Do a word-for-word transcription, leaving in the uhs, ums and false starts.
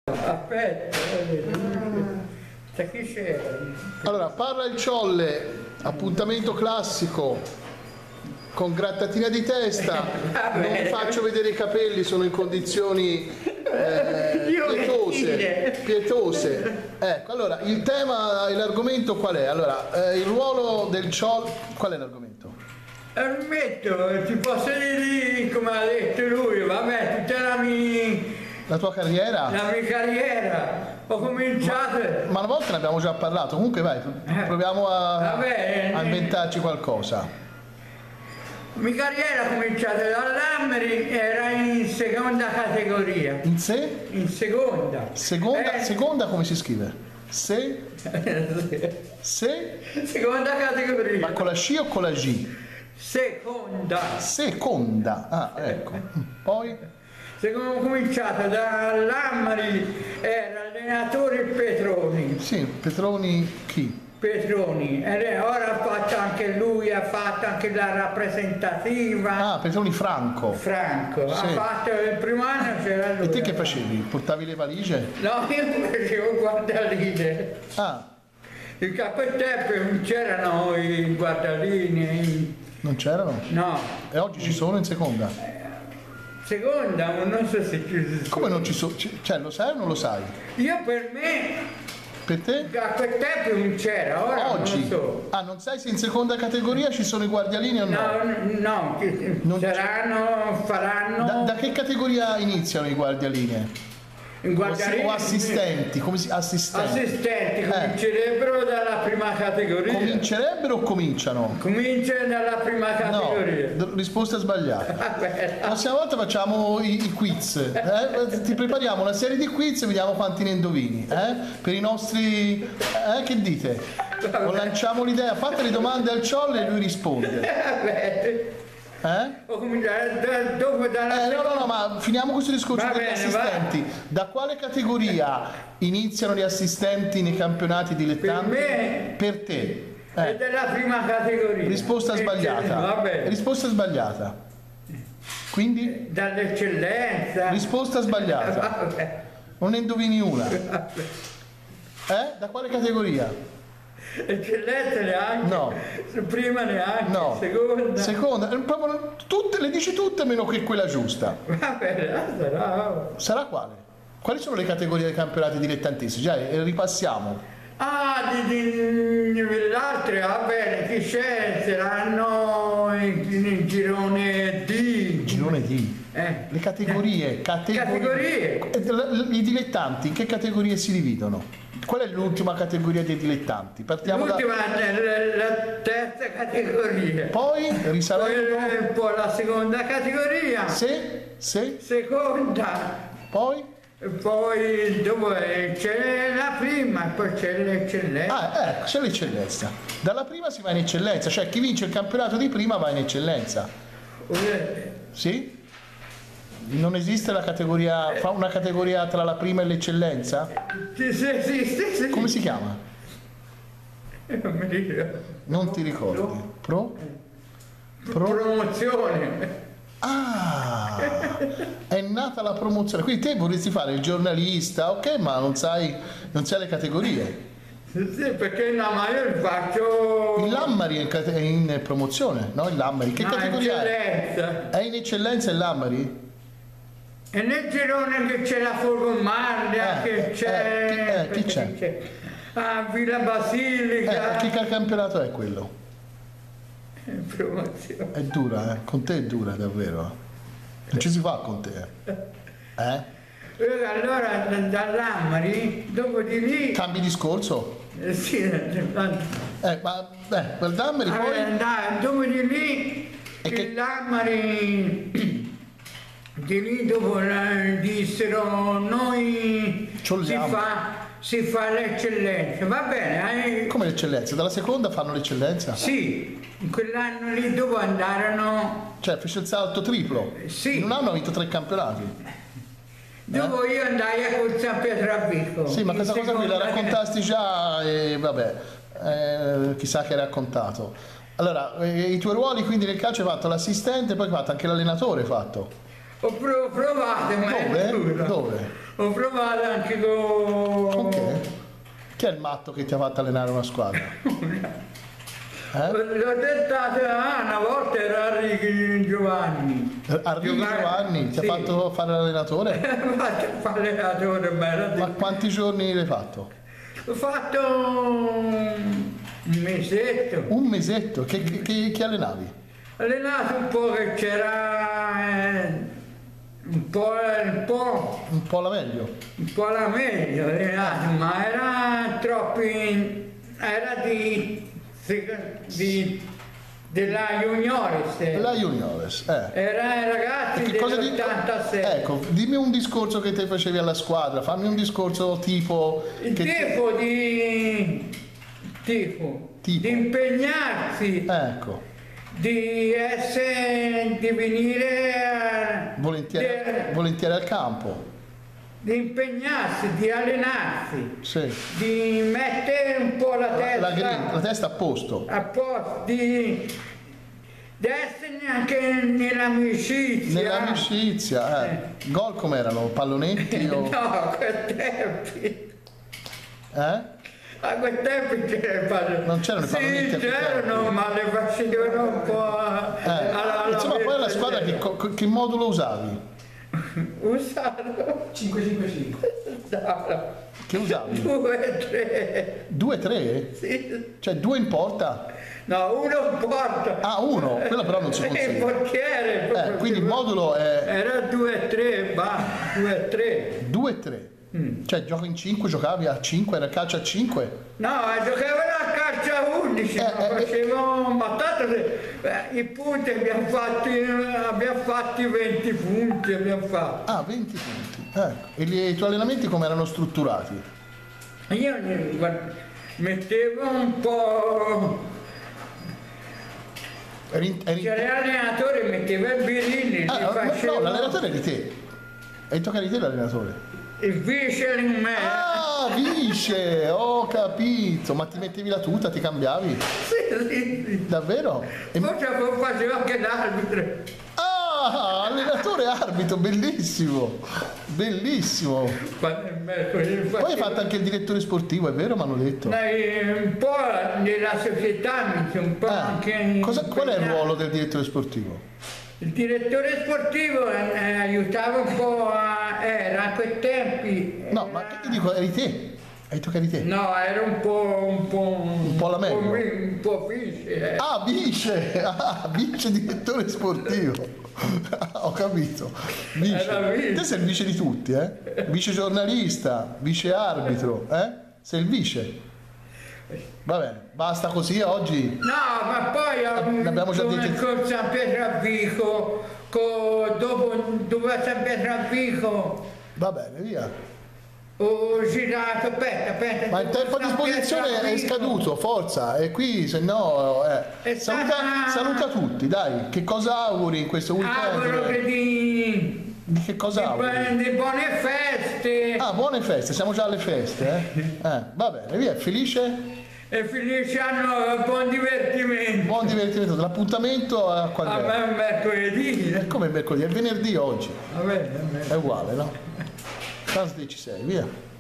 Aspetta, da chi c'era? Allora, parla il Ciolle, appuntamento classico con grattatina di testa, non vi faccio vedere i capelli, sono in condizioni eh, pietose, pietose. Ecco, allora, il tema, l'argomento qual è? Allora, eh, il ruolo del Ciolle, qual è l'argomento? L'argomento, ti posso dire come ha detto lui, vabbè, tutta la mia... La tua carriera? La mia carriera, ho cominciato... Ma, ma una volta ne abbiamo già parlato, comunque vai, proviamo a, Vabbè, a inventarci qualcosa. La mia carriera ha cominciato dall'Ammeri, era in seconda categoria. In se? In seconda. Seconda, Eh. seconda come si scrive? Se? Se? Seconda categoria. Ma con la sci o con la G? Seconda. Seconda, ah ecco. Poi? Secondo ho cominciato dall'Ammeri, era allenatore Petroni. Sì, Petroni chi? Petroni, e ora ha fatto anche lui, ha fatto anche la rappresentativa. Ah, Petroni Franco. Franco, Sì. ha fatto il primo anno c'era lui. E te che facevi? Portavi le valigie? No, io facevo guardaline. Ah, Il cappotteppe non c'erano i guardalini. non c'erano? No. E oggi ci sono in seconda? Seconda, non so se ci sono. Come non ci sono? Cioè, lo sai o non lo sai? Io per me, Per te? a quel tempo non c'era, ora Oggi? non lo so. Ah, non sai se in seconda categoria ci sono i guardialini o no? No, n- no, che- Non c'è. saranno, faranno Da, da che categoria iniziano i guardialine? in guardarini. O assistenti? Come si, assistenti? Assistenti, Eh. comincerebbero dalla prima categoria. Comincerebbero o cominciano? Comincia dalla prima No, categoria. d- risposta sbagliata. Vabbè, La prossima volta facciamo i, i quiz, eh? Ti prepariamo una serie di quiz e vediamo quanti ne indovini, eh? Per i nostri... Eh, che dite? O lanciamo l'idea, fate le domande al Ciolle e lui risponde. vabbè. Eh? Ho cominciato da- dopo dalla Eh, no, no, no, ma finiamo questo discorso Va degli bene, assistenti. Da quale categoria iniziano gli assistenti nei campionati dilettanti? Per me Per te. è Eh, della prima categoria. risposta Va sbagliata. bene. Risposta sbagliata. Quindi? Dall'eccellenza. Risposta sbagliata. Vabbè. Non ne indovini una. Eh? Da quale categoria? Eccellenza neanche. No. Prima neanche. No. Seconda. Seconda. Eh, proprio tutte, le dici tutte meno che quella giusta. Va bene, sarà. Sarà quale? Quali sono le categorie dei campionati dilettantistici? Già, eh, ripassiamo. Ah, di, di, di l'altro, va bene, chi c'è? Saranno in, in girone D. Girone D. Eh. Le categorie, categorie. Categorie. Eh, l- I dilettanti in che categorie si dividono? Qual è l'ultima categoria dei dilettanti? Partiamo da... L'ultima, la, la terza categoria. Poi risalendo... Poi un po' la seconda categoria. Se, se, Seconda. poi... E poi dopo eh, c'è la prima, poi c'è l'eccellenza. Ah, ecco, c'è l'eccellenza. Dalla prima si va in eccellenza, cioè chi vince il campionato di prima va in eccellenza. Eh, Sì? Non esiste la categoria, fa una categoria tra la prima e l'eccellenza? Sì, sì, sì, sì, sì. Come si chiama? Non mi ricordo. Non ti ricordi? Pro? Pro? Promozione. Ah, è nata la promozione. Quindi te vorresti fare il giornalista, ok, ma non sai, non sai le categorie. Sì, sì, perché no, ma io faccio... Il Lammari è in, cate- è in promozione, no? Il Lammari. Che no, categoria è? eccellenza. È in eccellenza il Lammari? E nel girone che c'è la Forgomardia, Eh, che c'è... eh, chi- eh, chi c'è? Ah, Villa Basilica. Eh, che campionato è quello? Promozione. È dura, eh? Con te è dura davvero. Non ci si fa con te. Eh? E allora dall'Ammari, dopo di lì... Cambi discorso? eh, sì, eh, Eh, ma eh, per Lammari poi... andai, dopo di lì, E che- il Lammari... Di lì dopo eh, dissero noi si Ciolliamo. fa, si fa l'eccellenza, va bene? eh? Come l'eccellenza? Dalla seconda fanno l'eccellenza? Sì, in quell'anno lì dopo andarono, Cioè fece il salto triplo? Sì. In un anno ha vinto tre campionati. dopo io andai a col San Pietro a Vico. Sì, ma in questa cosa qui la seconda- raccontasti già e vabbè, eh, chissà che hai raccontato. Allora, eh, i tuoi ruoli quindi nel calcio hai fatto l'assistente, poi hai fatto anche l'allenatore hai fatto. Ho prov- provato, ma è Dove? dura. Dove? ho provato anche con... Con che? Chi è il matto che ti ha fatto allenare una squadra? Eh? L'ho tentato, ah, una volta era Arrighi Giovanni. Arrighi Giovanni ti sì. ha fatto fare l'allenatore? Ho fatto fare l'allenatore, ma era Ma quanti giorni l'hai fatto? Ho fatto un mesetto. Un mesetto? Che, che, che, che allenavi? Allenato un po' che c'era eh, un po', un po', Un po' la meglio. un po' la meglio allenato, ma era troppi, era di, di della Juniores. La Juniores, eh. Era ai ragazzi Che cosa di- dell'ottantasei. Ecco, dimmi un discorso che te facevi alla squadra, fammi un discorso tipo... Il che tifo di tifo, Tipo? di impegnarsi, Ecco, di essere, di venire, volentieri, di, volentieri al campo. di impegnarsi, di allenarsi, Sì. di mettere un po' la La, testa la gri- la testa a posto. a posto, di, di essere anche nell'amicizia. Nell'amicizia, eh. Gol com'erano? Pallonetti o... No, a quei tempi. Eh? A quei tempi c'era il pallone. Non c'erano i pallonetti a Sì, quei c'erano, tempi. ma le facevano un po'. Eh. alla- alla Insomma, poi alla squadra che, co- che modulo usavi? Usato cinque cinque cinque. Che usavi? due, tre. Due, tre? Sì. Cioè due in porta? No, uno in porta. Ah, uno? Quello però non si Il consiglia. portiere. Eh, quindi il modulo è Era due tre, va, due tre. due tre. Cioè giochi in cinque, giocavi a cinque, era calcio a cinque? No, giocavano a calcio a undici, Eh, ma eh, facevamo, ma tanto eh, i punti abbiamo fatti, abbiamo fatti venti punti, abbiamo fatto. Ah, venti punti. Ecco. E gli- i tuoi allenamenti come erano strutturati? Io eh, guarda, mettevo un po', Eri in- eri in- c'era l'allenatore, metteva i birilli, li Ah, no, facevo, no, l'allenatore eri te. E tocca di te l'allenatore. il vice in me. Ah, vice, ho capito. Ma ti mettevi la tuta, ti cambiavi? Sì, sì, sì. Davvero? E- Poi facevo anche l'arbitro. Ah, allenatore arbitro, bellissimo. Bellissimo. Quando il mercoledì Poi hai facevo- fatto anche il direttore sportivo, è vero? Mi hanno detto. Dai, un po' nella società, mi sono un po' Eh, anche... cosa- qual è il impegnato. ruolo del direttore sportivo? Il direttore sportivo eh, aiutava un po' a... era a quei tempi... No, era- ma che ti dico, eri te. Hai toccato di te. No, era un po'... un po'... un po' la meglio. po' vi- Un po' vice, eh. Ah, vice! Ah, vice direttore sportivo. Ho capito. Vice. Era vice. Te sei il vice di tutti, eh? Vice giornalista, vice arbitro, eh? Sei il vice. Va bene, basta così oggi. No, ma poi ho L'abbiamo già come detto. con San Pietro a Vico, co- dopo, dopo a San Pietro a Vico, Va bene, via. ho girato, aspetta, aspetta. Ma il dopo tempo a San Pietro disposizione a è Vico. scaduto, forza. E qui, se no... Eh. È Saluta, stata- saluta tutti, dai. Che cosa auguri in questo Auguro che weekend? di, Di che cosa di, auguri? bu- di buone feste Ah, buone feste, siamo già alle feste, eh? Eh, va bene, via, felice? e felici anno, buon divertimento. Buon divertimento, l'appuntamento a qual A è? me è mercoledì. È come il mercoledì, è venerdì oggi, Va bene, va bene. è uguale, no? Thursday ci sei, via.